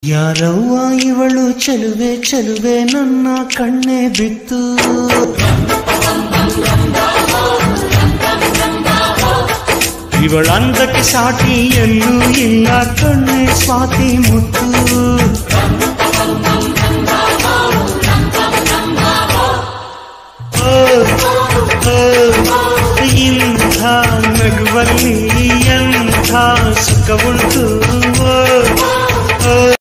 ಯಾರವ್ವ ಇವಳು ಚೆಲುವೆ ಚೆಲುವೆ ನನ್ನ ಕಣ್ಣೆ ಬಿತ್ತು ಇವಳಂದಕ್ಕೆ ಸಾಟಿ ಎಲ್ಲೂ ಇಲ್ಲ ಕಣ್ಣೆ ಸ್ವಾತಿ ಮುತ್ತು ಇಂಥ ನಗುವಲ್ಲಿ ಎಂಥ ಸುಖವುಂಟು